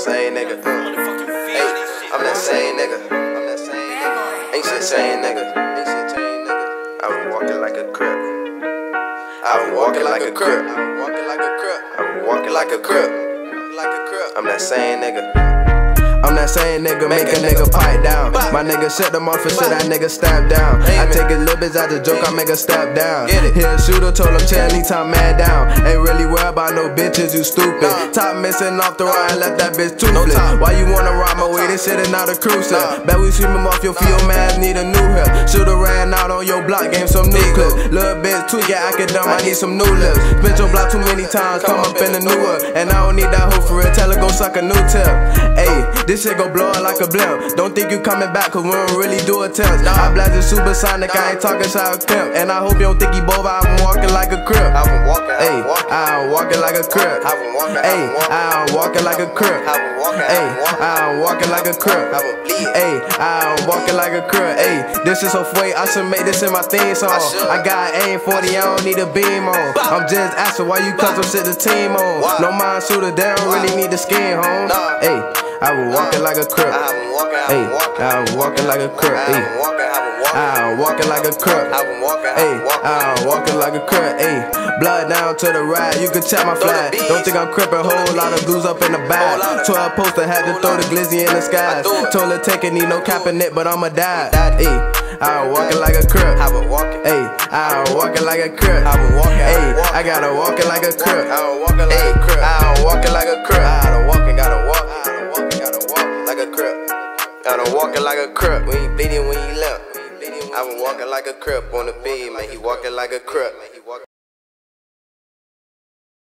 same nigga. Hey, I'm that same nigga. Ain't shit same nigga. I was walking like a crip. I was walking like a crip. I was walking like a crip. I'm that same nigga. I'm that same nigga, make a nigga pipe down. My nigga shut them off and shit, that nigga step down. I take his little bitch out the joke, I make her step down. Hit a shooter, told him chill, anytime man down. Ain't really worried about no bitches, you stupid. Top missing off the ride, left that bitch toothless. Why you wanna ride my way, this shit is not a cruise ship. Bet we sweep him off your field, man, need a new hip. Shoulda ran out on your block, gave some new clips. Little bitch tweak it, I can dumb, I need some new lips. Spent your block too many times, come up in the new one. And I don't need that hoe for real, tell her go suck a new tip. Ayy, this shit gon' blow up like a blimp. Don't think you coming back, cause we don't really do attempts. I blasted supersonic, I ain't talking shot pimp. And I hope you don't think he both, I'm walking like a crip. Ayy, I'm walking like a crip. Ayy, I'm walking like a crip. Ayy, I'm walking like a crip. Ayy, I'm walking like a crip. Ayy, this is so fake, I should make this in my theme song. I got aim 40, I don't need a beam on. I'm just asking why you custom shit the team on. No mind shooter, they don't really need the skin, home. Ayy, I was walking like a crip. Ayy, I was walking like a crip. Ayy, I was walking like a crip. Ayy, I was walking like a crip. Ayy, blood down to the ride, you can check my flag. Don't think I'm crippin', whole lot of blues up in the bag. 12 poster, had to throw the glizzy in the skies. Told her take it, need no cap in it, but I'ma die. Ayy, I was walking like a crip. Ayy, I was walking like a crip. Ayy, I gotta walking like a crip. Ayy, I was walking like a crip. Gotta walking like a crip. We ain't bleeding when he left. I was walking like a crip on the beam, man. He walking like a crip.